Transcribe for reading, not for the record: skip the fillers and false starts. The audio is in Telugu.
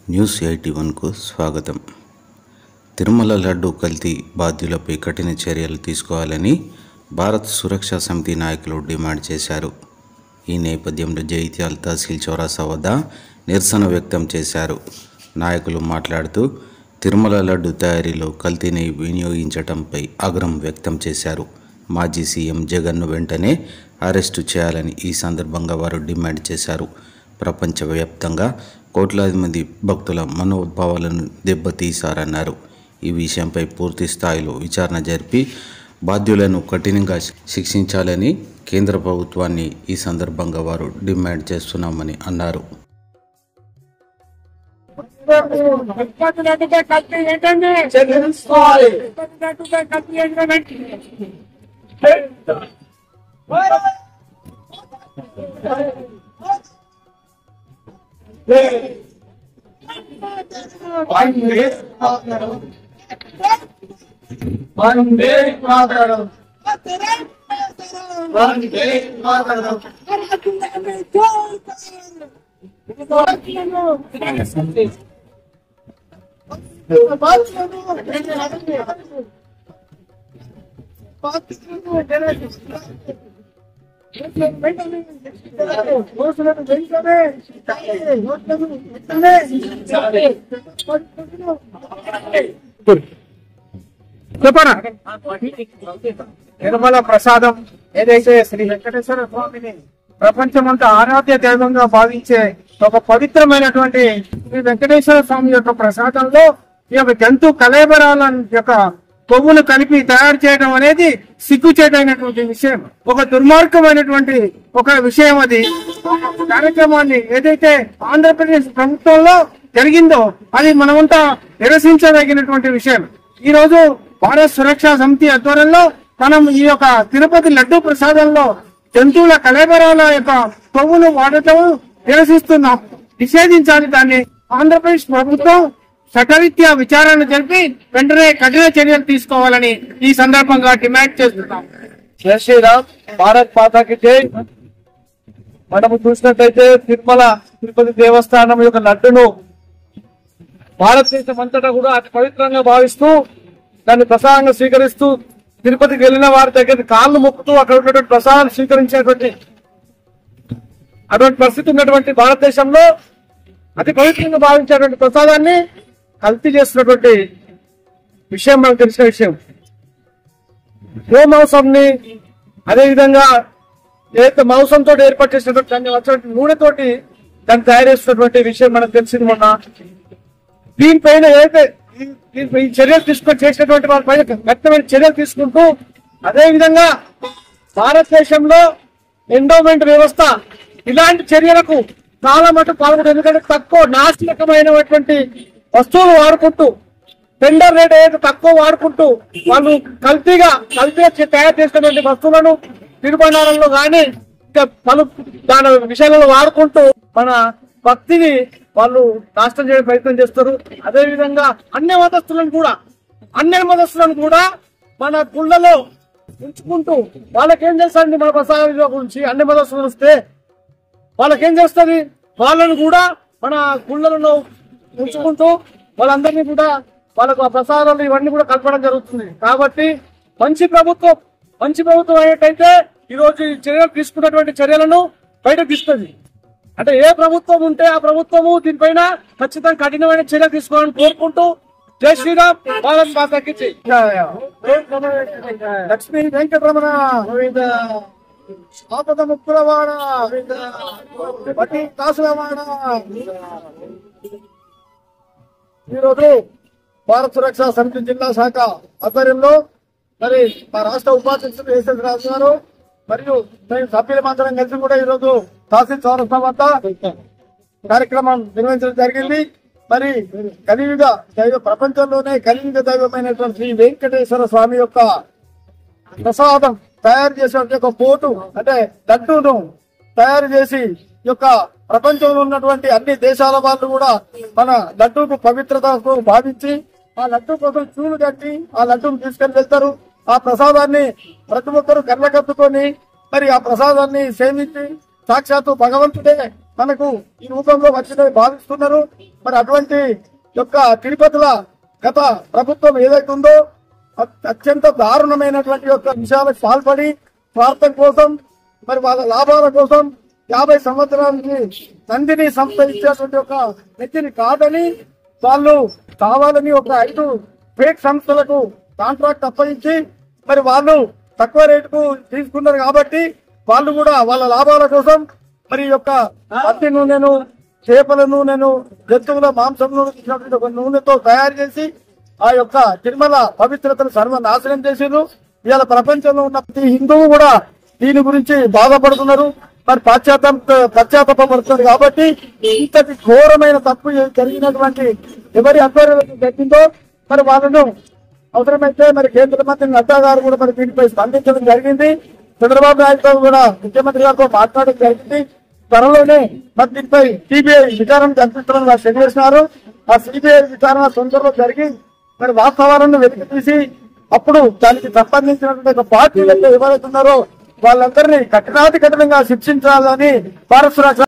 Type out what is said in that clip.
న్యూస్ 81కు స్వాగతం. తిరుమల లడ్డు కల్తీ బాధ్యులపై కఠిన చర్యలు తీసుకోవాలని భారత్ సురక్షా సమితి నాయకులు డిమాండ్ చేశారు. ఈ నేపథ్యంలో జైత్యాల తహసీల్ చౌరస్తా వద్ద నిరసన వ్యక్తం చేశారు. నాయకులు మాట్లాడుతూ తిరుమల లడ్డు తయారీలో కల్తీని వినియోగించడంపై ఆగ్రహం వ్యక్తం చేశారు. మాజీ సీఎం జగన్ను వెంటనే అరెస్టు చేయాలని ఈ సందర్భంగా వారు డిమాండ్ చేశారు. ప్రపంచవ్యాప్తంగా కోట్లాది మంది భక్తుల మనోభావాలను దెబ్బతీశారన్నారు. ఈ విషయంపై పూర్తి స్థాయిలో విచారణ జరిపి బాధ్యులను కఠినంగా శిక్షించాలని కేంద్ర ప్రభుత్వాన్ని ఈ సందర్భంగా వారు డిమాండ్ చేస్తున్నామని అన్నారు. తిరుమల ప్రసాదం ఏదైతే శ్రీ వెంకటేశ్వర స్వామిని ప్రపంచమంతా ఆరాధ్య దైవంగా భావించే ఒక పవిత్రమైనటువంటి శ్రీ వెంకటేశ్వర స్వామి యొక్క ప్రసాదంలో ఈ యొక్క జంతు కళేబరాల యొక్క కొవ్వును కలిపి తయారు చేయడం అనేది సిగ్గుచేటైనటువంటి విషయం, ఒక దుర్మార్గమైనటువంటి ఒక విషయం. అది కార్యక్రమాన్ని ఏదైతే ఆంధ్రప్రదేశ్ ప్రభుత్వంలో జరిగిందో అది మనమంతా నిరసించదగినటువంటి విషయం. ఈ రోజు భారత్ సురక్షా సమితి ఆధ్వర్యంలో మనం ఈ యొక్క తిరుపతి లడ్డు ప్రసాదంలో జంతువుల కళేబరాల యొక్క కొవ్వును వాడటం నిరసిస్తున్నాం. నిషేధించాలి. దాన్ని ఆంధ్రప్రదేశ్ ప్రభుత్వం చట్టరీత్యా విచారణ జరిపి వెంటనే కఠిన చర్యలు తీసుకోవాలని ఈ సందర్భంగా డిమాండ్ చేస్తున్నాం. జై శ్రీరామ్, భారత్ మాతాకి జై. మనము చూసినట్లయితే తిరుపతి దేవస్థానం యొక్క లడ్డును భారతదేశం అంతటా కూడా అతి పవిత్రంగా భావిస్తూ దాన్ని ప్రసాదంగా స్వీకరిస్తూ తిరుపతికి వెళ్లిన వారి దగ్గర కాళ్ళు మొక్కుతూ అక్కడ ఉన్నటువంటి ప్రసాదాన్ని స్వీకరించేటువంటి అటువంటి పరిస్థితి ఉన్నటువంటి భారతదేశంలో అతి పవిత్రంగా భావించేటువంటి ప్రసాదాన్ని కల్తీ చేస్తున్నటువంటి విషయం మనకు తెలిసిన విషయం. గోమాంసంని అదేవిధంగా ఏదైతే మాంసంతో ఏర్పాటు చేసినటువంటి దాన్ని వచ్చినటువంటి నూనెతోటి దాన్ని తయారు చేస్తున్నటువంటి విషయం మనకు తెలిసింది. మొన్న దీనిపైన ఏదైతే ఈ చర్యలు తీసుకొని చేసినటువంటి వారి పైన వ్యక్తమైన చర్యలు తీసుకుంటూ అదేవిధంగా భారతదేశంలో ఎండోమెంట్ వ్యవస్థ ఇలాంటి చర్యలకు చాలా మటుకు పాల్గొంటుంది. ఎందుకంటే తక్కువ నాశనకమైనటువంటి వస్తువులు వాడుకుంటూ టెండర్ రేట్ ఏదైతే తక్కువ వాడుకుంటూ వాళ్ళు కల్తీగా తయారు చేసినటువంటి వస్తువులను తిరుబండారంలో కానీ ఇంకా పలు దాని విషయాలలో వాడుకుంటూ మన భక్తిని వాళ్ళు నాశనం చేయడం ప్రయత్నం చేస్తారు. అదేవిధంగా అన్ని మతస్థులను కూడా మన గుళ్ళలో ఉంచుకుంటూ వాళ్ళకేం చేస్తారండి మన ప్రసాద గురించి అన్ని మతస్థులు వస్తే వాళ్ళకేం చేస్తుంది, వాళ్ళను కూడా మన గుళ్ళలో ఉంచుకుంటూ వాళ్ళందరినీ కూడా వాళ్ళకు ఆ ప్రసాదాలు ఇవన్నీ కూడా కలపడం జరుగుతుంది. కాబట్టి మంచి ప్రభుత్వం అయ్యేటైతే ఈ రోజు ఈ చర్యలు తీసుకున్నటువంటి చర్యలను బయటకు తీస్తుంది. అంటే ఏ ప్రభుత్వం ఉంటే ఆ ప్రభుత్వము దీనిపైన ఖచ్చితంగా కఠినమైన చర్యలు తీసుకోవాలని కోరుకుంటూ జై శ్రీరామ్, భారత్ మాతాకి జై. లక్ష్మీ వెంకటరమణ ఆపద ముక్కులవాడ కాసులవాడ. ఈరోజు భారత సురక్షా సమితి జిల్లా శాఖ ఆధ్వర్యంలో మరి మా రాష్ట్ర ఉపాధ్యక్షుడు ఎస్ఎస్ రాజు గారు మరియు మేము సభ్యులమందరం కలిసి కూడా ఈరోజు తహసీల్ చౌరస్తా వద్ద కార్యక్రమం నిర్వహించడం జరిగింది. మరి కలియుగ దైవ ప్రపంచంలోనే కలియుగ దైవమైనటువంటి శ్రీ వెంకటేశ్వర స్వామి యొక్క ప్రసాదం తయారు చేసినటువంటి ఒక పోటు అంటే లడ్డూను తయారు చేసి ఈ యొక్క ప్రపంచంలో ఉన్నటువంటి అన్ని దేశాల వాళ్ళు కూడా మన లడ్డూకు పవిత్రతకు భావించి ఆ లడ్డూ కోసం చూలు కట్టి ఆ లడ్డూను తీసుకొని వెళ్తారు. ఆ ప్రసాదాన్ని ప్రతి ఒక్కరు కళ్ళకత్తుకొని మరి ఆ ప్రసాదాన్ని సేవించి సాక్షాత్తు భగవంతుడే మనకు ఈ రూపంలో వచ్చిందని భావిస్తున్నారు. మరి అటువంటి యొక్క తిరుపతిల గత ప్రభుత్వం ఏదైతుందో అత్యంత దారుణమైనటువంటి యొక్క విషయాలకు పాల్పడి స్వార్థం కోసం మరి వాళ్ళ లాభాల కోసం 50 సంవత్సరాలకి నందిని సంస్థ ఇచ్చేటువంటి ఒక వ్యక్తిని కాదని వాళ్ళు కావాలని ఒక 5 ఫేక్ సంస్థలకు కాంట్రాక్ట్ అప్పగించి మరి వాళ్ళు తక్కువ రేటుకు తీసుకున్నారు కాబట్టి వాళ్ళు కూడా వాళ్ళ లాభాల కోసం మరి యొక్క పత్తి నూనెను, చేపల నూనెను, జంతువుల మాంసం నూనె ఒక నూనెతో తయారు చేసి ఆ యొక్క తిరుమల పవిత్రతను సర్వనాశనం చేసారు. ఇవాళ ప్రపంచంలో ఉన్న ప్రతి హిందువు కూడా దీని గురించి బాధపడుతున్నారు. మరి పశ్చాత్తాపడుతున్నారు. కాబట్టి ఇంతటి ఘోరమైన తప్పు జరిగినటువంటి ఎవరి ఆధ్వర్యంలో జరిగిందో మరి వాళ్ళను అవసరమైతే మరి కేంద్ర మంత్రి నడ్డా గారు కూడా మరి దీనిపై స్పందించడం జరిగింది. చంద్రబాబు నాయుడు గారు కూడా ముఖ్యమంత్రి గారితో మాట్లాడడం జరిగింది. త్వరలోనే మరి దీనిపై సిబిఐ విచారణ జరిపించడం తెలియజేసినారు. ఆ సిబిఐ విచారణ తొందరలో జరిగి మరి వాస్తవాలను వెలికి తీసి అప్పుడు దానికి సంబంధించినటువంటి పార్టీలు ఎవరైతే ఉన్నారో వాళ్ళందరినీ కఠినాతి కఠినంగా శిక్షించాలని భారత సురక్ష